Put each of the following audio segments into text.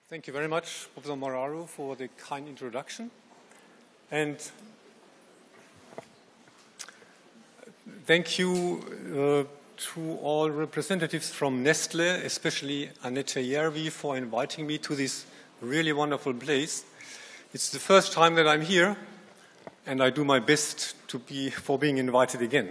Thank you very much, Professor Moraru, for the kind introduction. And thank you to all representatives from Nestlé, especially Annette Järvi, for inviting me to this really wonderful place. It's the first time that I'm here, and I do my best for being invited again.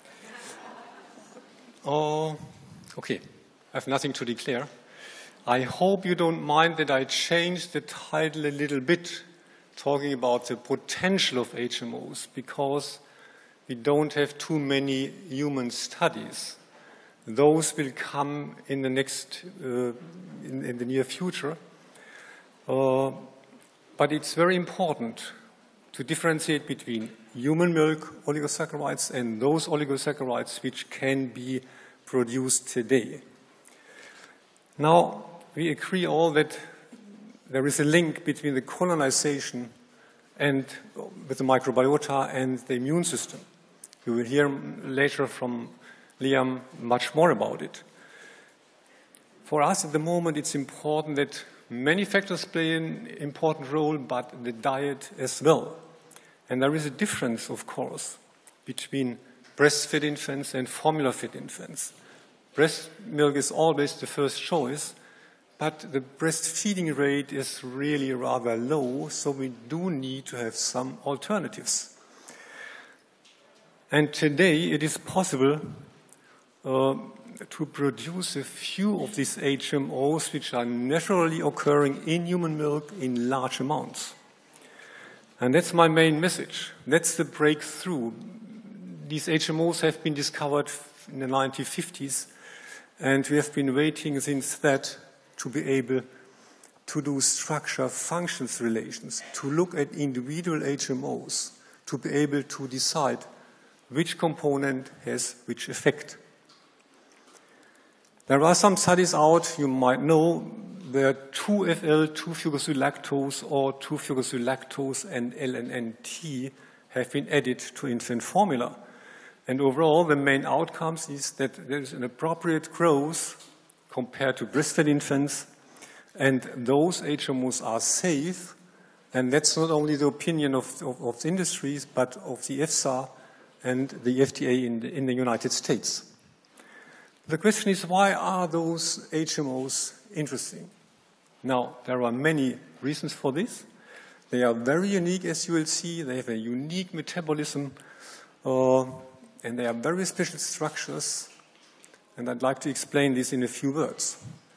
Okay, I have nothing to declare. I hope you don't mind that I changed the title a little bit, talking about the potential of HMOs, because we don't have too many human studies. Those will come in the in the near future. But it's very important to differentiate between human milk oligosaccharides and those oligosaccharides which can be produced today. Now, we agree all that there is a link between the colonization and with the microbiota and the immune system. You will hear later from Liam much more about it. For us at the moment, it's important that many factors play an important role, but the diet as well. And there is a difference, of course, between breastfed infants and formula-fed infants. Breast milk is always the first choice, but the breastfeeding rate is really rather low, so we do need to have some alternatives. And today it is possible to produce a few of these HMOs which are naturally occurring in human milk in large amounts. And that's my main message. That's the breakthrough. These HMOs have been discovered in the 1950s, and we have been waiting since that to be able to do structure-functions relations, to look at individual HMOs, to be able to decide which component has which effect. There are some studies out, you might know, where 2-FL, 2-fucosyl-lactose, or 2-fucosyl-lactose and LNNT have been added to infant formula. And overall, the main outcomes is that there is an appropriate growth compared to breastfed infants, and those HMOs are safe. And that's not only the opinion of the industries, but of the EFSA and the FDA in the United States. The question is, why are those HMOs interesting? Now, there are many reasons for this. They are very unique, as you will see. They have a unique metabolism, and they are very special structures. And I'd like to explain this in a few words.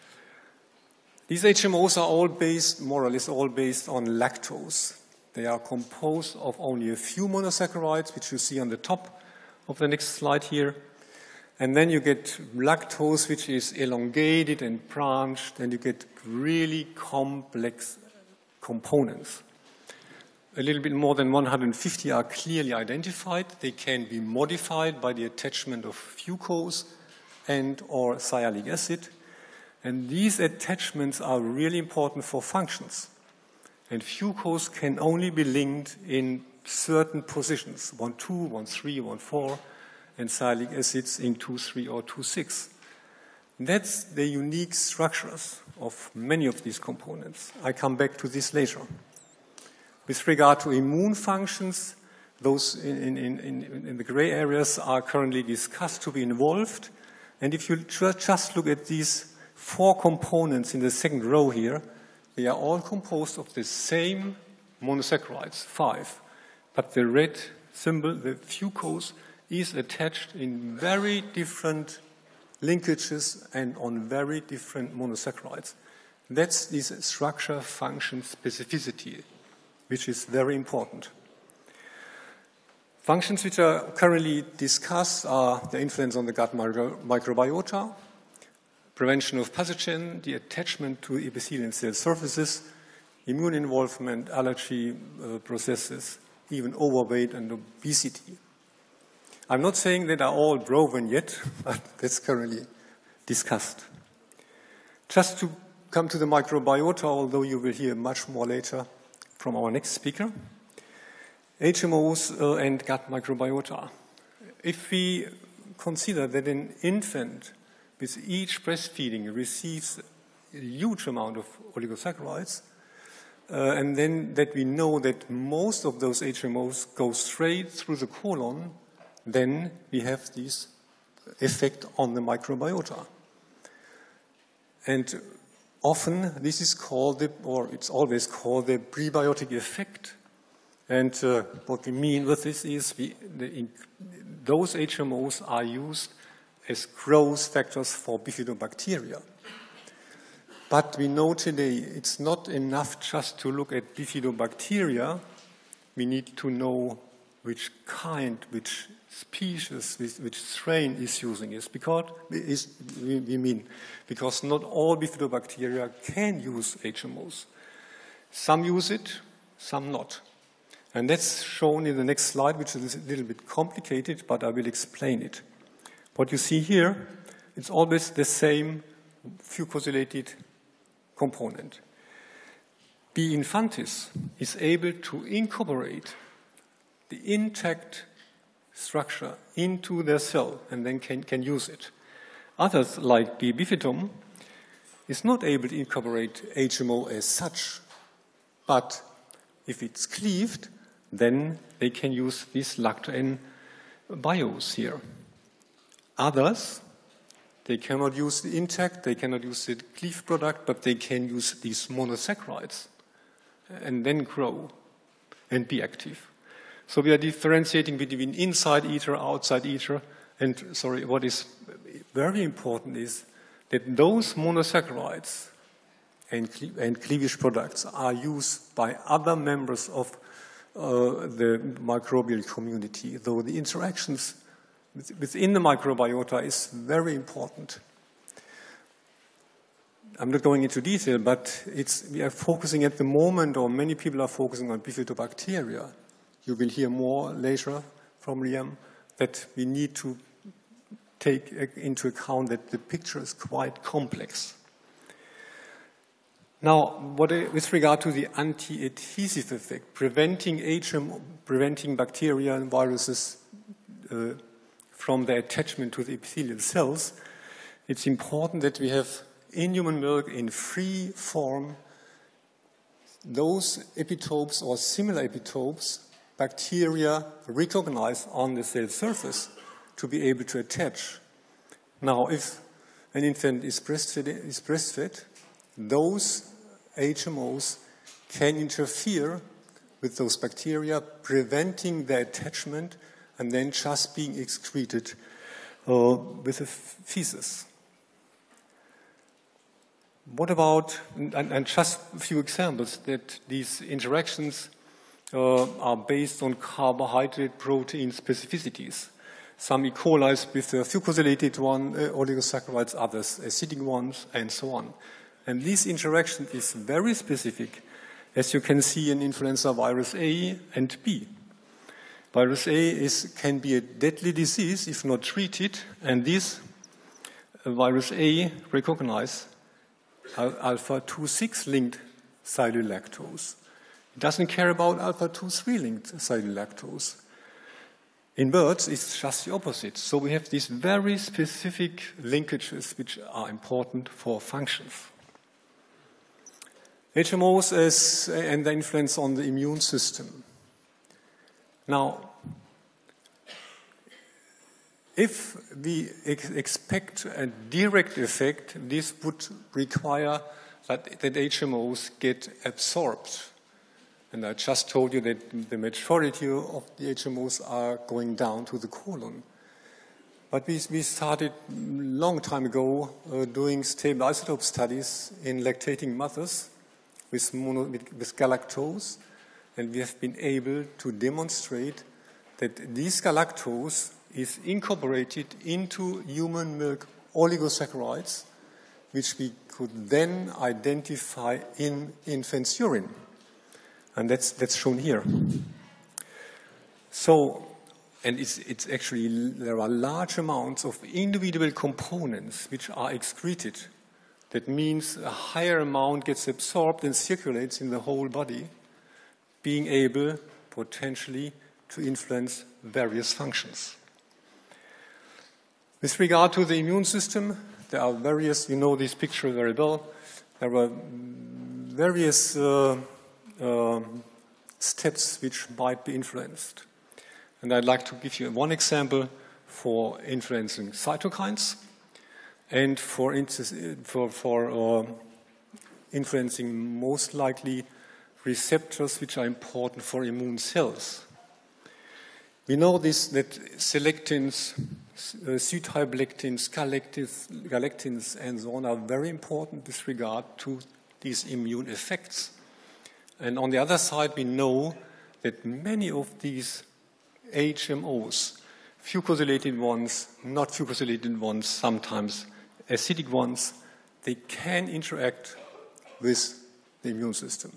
These HMOs are all based, more or less all based on lactose. They are composed of only a few monosaccharides, which you see on the top of the next slide here. And then you get lactose, which is elongated and branched, and you get really complex components. A little bit more than 150 are clearly identified. They can be modified by the attachment of fucose and or sialic acid. And these attachments are really important for functions. And fucose can only be linked in certain positions, 1,2, 1,3, 1,4, and sialic acids in 2,3 or 2,6. That's the unique structures of many of these components. I come back to this later. With regard to immune functions, those in the gray areas are currently discussed to be involved. And if you just look at these 4 components in the second row here, they are all composed of the same monosaccharides, 5. But the red symbol, the fucose, is attached in very different linkages and on very different monosaccharides. That's this structure-function specificity, which is very important. Functions which are currently discussed are the influence on the gut microbiota, prevention of pathogen, the attachment to epithelial cell surfaces, immune involvement, allergy processes, even overweight and obesity. I'm not saying that are all proven yet, but that's currently discussed. Just to come to the microbiota, although you will hear much more later from our next speaker, HMOs and gut microbiota. If we consider that an infant with each breastfeeding receives a huge amount of oligosaccharides, and then that we know that most of those HMOs go straight through the colon, then we have this effect on the microbiota. And often this is called, or it's always called, the prebiotic effect. And what we mean with this is those HMOs are used as growth factors for bifidobacteria. But we know today it's not enough just to look at bifidobacteria. We need to know which kind, which species, which strain is using it. Because not all bifidobacteria can use HMOs. Some use it, some not. And that's shown in the next slide, which is a little bit complicated, but I will explain it. What you see here, it's always the same fucosylated component. B. infantis is able to incorporate the intact structure into their cell and then can use it. Others, like B. bifidum, is not able to incorporate HMO as such, but if it's cleaved, then they can use these lacto-N bios here. Others, they cannot use the intact, they cannot use the cleaved product, but they can use these monosaccharides and then grow and be active. So we are differentiating between inside eater, outside eater, and what is very important is that those monosaccharides and cleavage products are used by other members of the microbial community, though the interactions within the microbiota is very important. I'm not going into detail, but we are focusing at the moment, or many people are focusing on bifidobacteria. You will hear more later from Liam that we need to take into account that the picture is quite complex. Now, with regard to the anti-adhesive effect, preventing bacteria and viruses from their attachment to the epithelial cells, it's important that we have in human milk in free form those epitopes or similar epitopes bacteria recognize on the cell surface to be able to attach. Now, if an infant is breastfed, those HMOs can interfere with those bacteria, preventing their attachment and then just being excreted with the feces. What about, and just a few examples, that these interactions are based on carbohydrate protein specificities. Some E. coli with the fucosylated oligosaccharides, others acidic ones, and so on. And this interaction is very specific, as you can see in influenza virus A and B. Virus A can be a deadly disease if not treated, and this virus A recognize alpha-2,6 linked silylactose. It doesn't care about alpha-2,3 linked silylactose. In birds, it's just the opposite. So we have these very specific linkages which are important for functions. HMOs and their influence on the immune system. Now, if we expect a direct effect, this would require that HMOs get absorbed. And I just told you that the majority of the HMOs are going down to the colon. But we started a long time ago doing stable isotope studies in lactating mothers with galactose, and we have been able to demonstrate that this galactose is incorporated into human milk oligosaccharides, which we could then identify in infants' urine. And that's shown here. So, and it's actually, there are large amounts of individual components which are excreted. That means a higher amount gets absorbed and circulates in the whole body, being able potentially to influence various functions. With regard to the immune system, there are various, you know this picture very well, there were various steps which might be influenced. And I'd like to give you one example for influencing cytokines and for influencing most likely receptors which are important for immune cells. We know this, that selectins, C-type lectins, galactins, and so on are very important with regard to these immune effects. And on the other side, we know that many of these HMOs, fucosylated ones, not fucosylated ones, sometimes acidic ones, they can interact with the immune system.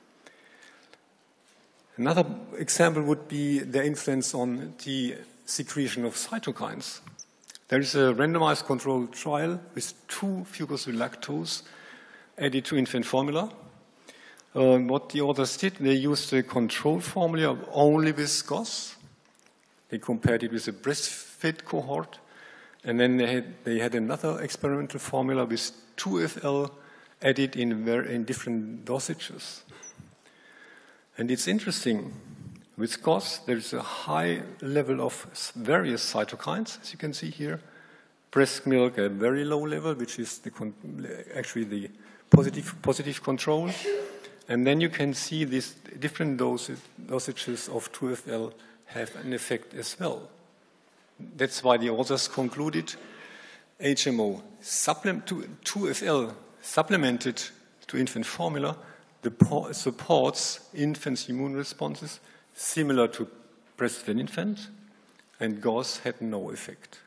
Another example would be their influence on the secretion of cytokines. There is a randomized controlled trial with 2 fucosyl-lactose added to infant formula. What the authors did, they used a control formula only with GOS. They compared it with a breastfed cohort. And then they had another experimental formula with 2FL added in different dosages. And it's interesting, with GOS, there is a high level of various cytokines, as you can see here. Breast milk, a very low level, which is actually the positive control. And then you can see these different dosages of 2FL have an effect as well. That's why the authors concluded HMO 2FL supplemented to infant formula supports infants' immune responses similar to breastfed infant, and GOS had no effect.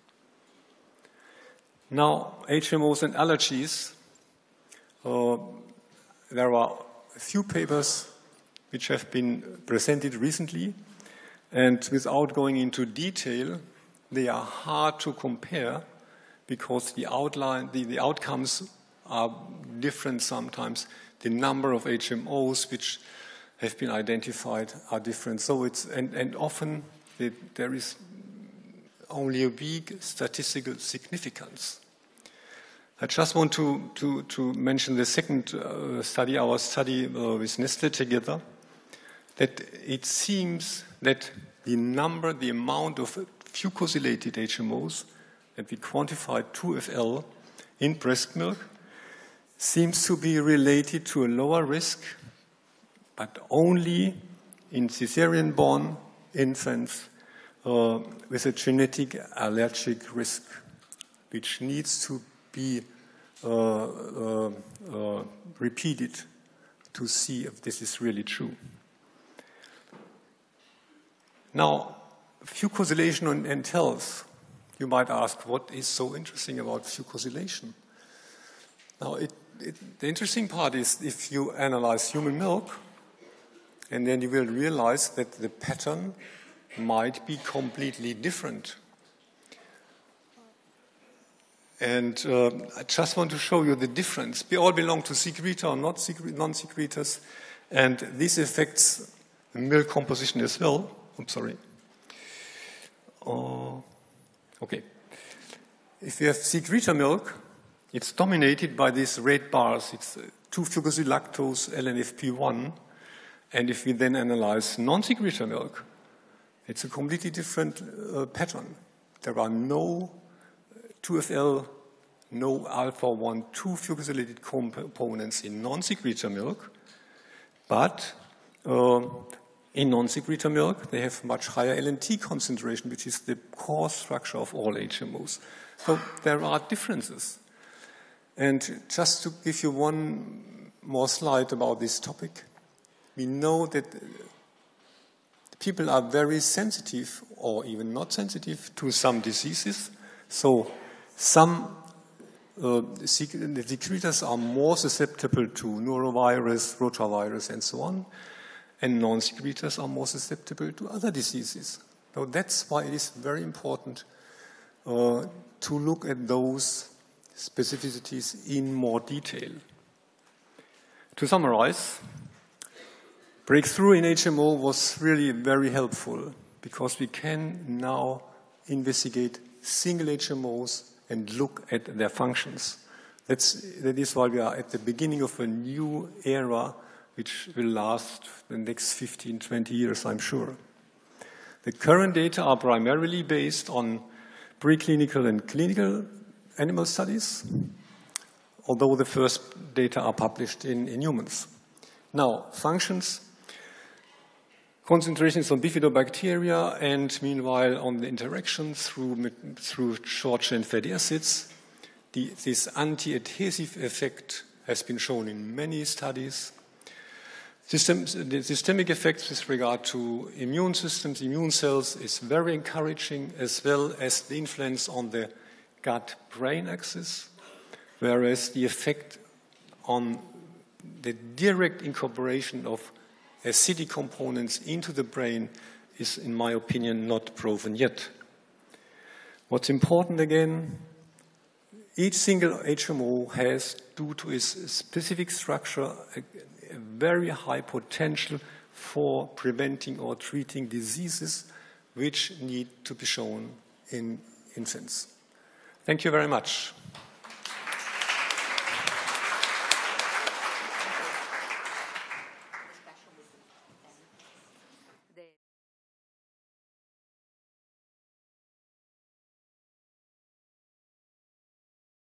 Now, HMOs and allergies. There are a few papers which have been presented recently, and without going into detail, they are hard to compare because the outcomes are different sometimes. The number of HMOs which have been identified are different. So and often there is only a weak statistical significance. I just want to mention the second study, our study with Nestle together, that it seems that the amount of fucosylated HMOs that we quantified 2FL in breast milk seems to be related to a lower risk, but only in cesarean-born infants with a genetic allergic risk, which needs to be repeated to see if this is really true. Now, fucosylation and health. You might ask, what is so interesting about fucosylation? Now, the interesting part is if you analyze human milk, and then you will realize that the pattern might be completely different. And I just want to show you the difference. We all belong to secretor or non-secretors, and this affects the milk composition as well. I'm sorry. Okay. If you have secretor milk, it's dominated by these red bars. It's 2-fucosyl-lactose LNFP1. And if we then analyze non-secretor milk, it's a completely different pattern. There are no 2FL, no alpha-1, 2-fucosylated components in non-secretor milk, but in non-secretor milk, they have much higher LNT concentration, which is the core structure of all HMOs. So there are differences. And just to give you one more slide about this topic, we know that people are very sensitive or even not sensitive to some diseases. So some secretors are more susceptible to norovirus, rotavirus, and so on, and non-secretors are more susceptible to other diseases. So that's why it is very important to look at those specificities in more detail. To summarize, breakthrough in HMO was really very helpful because we can now investigate single HMOs and look at their functions. That is why we are at the beginning of a new era which will last the next 15, 20 years, I'm sure. The current data are primarily based on preclinical and clinical animal studies, although the first data are published in humans. Now, functions, concentrations on bifidobacteria, and meanwhile on the interaction through short-chain fatty acids. This anti-adhesive effect has been shown in many studies. The systemic effects with regard to immune systems, immune cells, is very encouraging, as well as the influence on the gut-brain axis, whereas the effect on the direct incorporation of acidic components into the brain is, in my opinion, not proven yet. What's important again, each single HMO has, due to its specific structure, a very high potential for preventing or treating diseases which need to be shown in infants. Thank you very much.